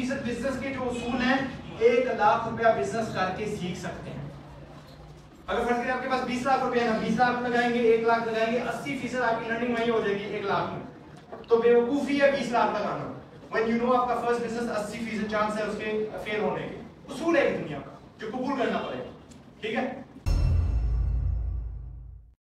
80% business के जो उसूल हैं 1 लाख रुपया बिजनेस करके सीख सकते हैं। अगर फर्ज करें आपके पास 20 लाख रुपए है ना, 20 लाख लगाएंगे, 1 लाख लगाएंगे, 80% आपकी लर्निंग वही हो जाएगी 1 लाख में। तो बेवकूफी है 20 लाख लगाना। व्हेन यू नो आपका फर्स्ट बिजनेस 80% चांस है उसके फेल होने के। उसूल है दुनिया का जो कबूल करना पड़ेगा, ठीक है।